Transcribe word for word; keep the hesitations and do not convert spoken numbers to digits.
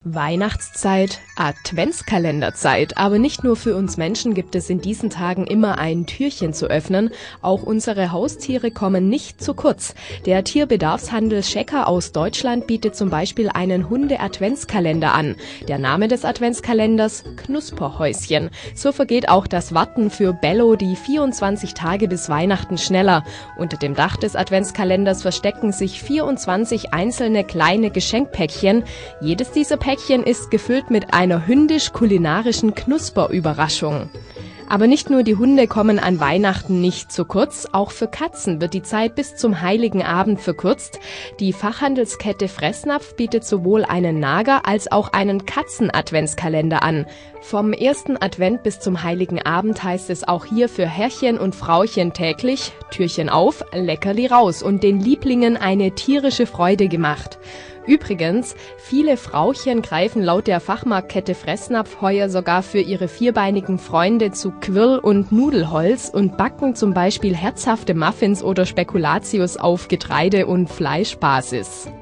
Weihnachtszeit, Adventskalenderzeit. Aber nicht nur für uns Menschen gibt es in diesen Tagen immer ein Türchen zu öffnen. Auch unsere Haustiere kommen nicht zu kurz. Der Tierbedarfshandel Schecker aus Deutschland bietet zum Beispiel einen Hunde-Adventskalender an. Der Name des Adventskalenders: Knusperhäuschen. So vergeht auch das Warten für Bello die vierundzwanzig Tage bis Weihnachten schneller. Unter dem Dach des Adventskalenders verstecken sich vierundzwanzig einzelne kleine Geschenkpäckchen. Jedes dieser Päckchen ist gefüllt mit einer hündisch-kulinarischen Knusperüberraschung. Aber nicht nur die Hunde kommen an Weihnachten nicht zu kurz, auch für Katzen wird die Zeit bis zum Heiligen Abend verkürzt. Die Fachhandelskette Fressnapf bietet sowohl einen Nager- als auch einen Katzen-Adventskalender an. Vom ersten Advent bis zum Heiligen Abend heißt es auch hier für Herrchen und Frauchen täglich: Türchen auf, Leckerli raus und den Lieblingen eine tierische Freude gemacht. Übrigens, viele Frauchen greifen laut der Fachmarktkette Fressnapf heuer sogar für ihre vierbeinigen Freunde zu Quirl und Nudelholz und backen zum Beispiel herzhafte Muffins oder Spekulatius auf Getreide- und Fleischbasis.